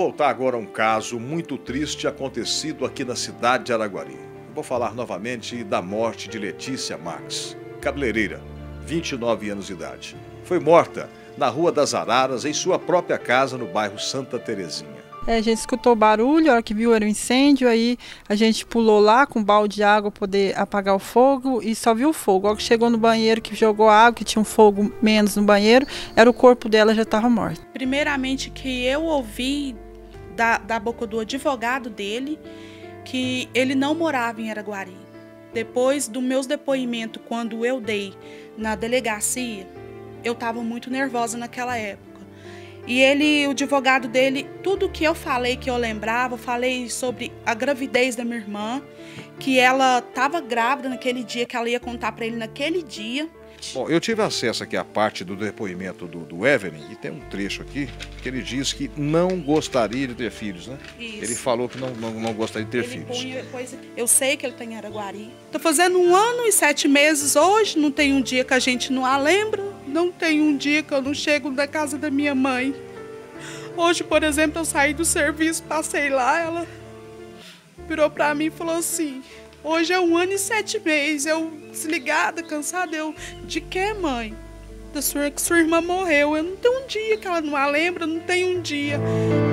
voltar agora a um caso muito triste acontecido aqui na cidade de Araguari. Vou falar novamente da morte de Letícia Marques, cabeleireira, 29 anos de idade. Foi morta na Rua das Araras, em sua própria casa, no bairro Santa Terezinha. A gente escutou o barulho, a hora que viu era um incêndio, aí a gente pulou lá com um balde de água para poder apagar o fogo e só viu o fogo. Logo que chegou no banheiro, que jogou água, que tinha um fogo menos no banheiro, era o corpo dela, já estava morto. Primeiramente que eu ouvi da boca do advogado dele que ele não morava em Araguari. Depois do meus depoimentos, quando eu dei na delegacia, eu estava muito nervosa naquela época. E o advogado dele, tudo que eu falei, que eu lembrava, eu falei sobre a gravidez da minha irmã, que ela estava grávida naquele dia, que ela ia contar para ele naquele dia. Bom, eu tive acesso aqui à parte do depoimento do Evelyn, e tem um trecho aqui que ele diz que não gostaria de ter filhos, né? Isso. Ele falou que não gostaria de ter filhos. Eu sei que ele está em Araguari. Estou fazendo 1 ano e 7 meses hoje, não tem um dia que a gente não a lembra, não tem um dia que eu não chego da casa da minha mãe. Hoje, por exemplo, eu saí do serviço, passei lá, ela virou para mim e falou assim: hoje é 1 ano e 7 meses, eu desligada, cansada, de que, mãe? Que sua irmã morreu, eu não tenho um dia que ela não a lembra, não tem um dia.